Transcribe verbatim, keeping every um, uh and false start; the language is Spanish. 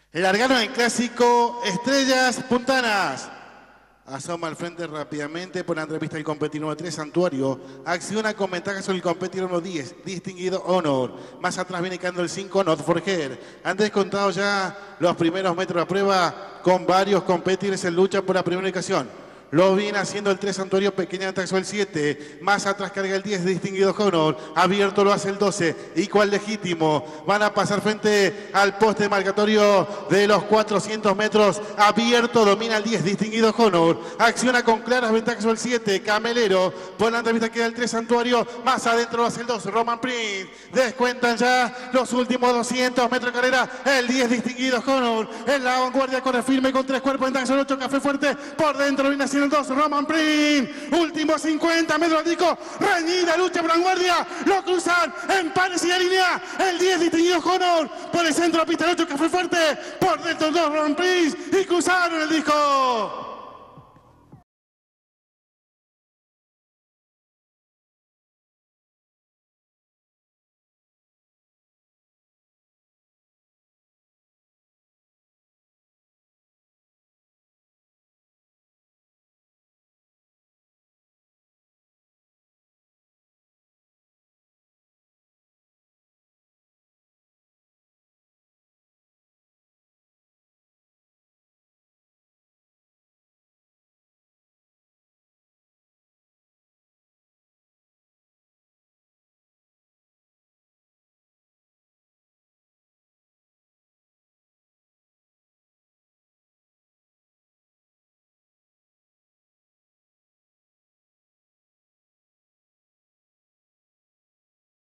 Largaron el clásico Estrellas Puntanas. Asoma al frente rápidamente por la entrevista del competidor número tres, Santuario. Acciona con ventaja sobre el competidor número diez, Distinguido Honor. Más atrás viene quedando el cinco, Not For Her. Han descontado ya los primeros metros de la prueba con varios competidores en lucha por la primera ubicación. Lo viene haciendo el tres, Santuario, pequeña ventaja sobre el siete. Más atrás carga el diez, Distinguido Honor. Abierto lo hace el doce, Igual Legítimo. Van a pasar frente al poste marcatorio de los cuatrocientos metros. Abierto, domina el diez, Distinguido Honor. Acciona con claras ventajas sobre el siete, Camelero. Por la entrevista queda el tres, Santuario. Más adentro lo hace el doce, Roman Prince. Descuentan ya los últimos doscientos metros de carrera. El diez, Distinguido Honor. En la vanguardia corre firme con tres cuerpos, ventaja sobre el ocho, Café Fuerte. Por dentro viene haciendo el dos, Roman Prince. Últimos cincuenta metros, Nico. Reñida lucha por vanguardia. Lo cruzan en pares y de línea. El diez, Distinguido Honor. Por el centro de la pista, el ocho, Café Fuerte. Por dentro el dos, Roman Prince. Y cruzaron el disco.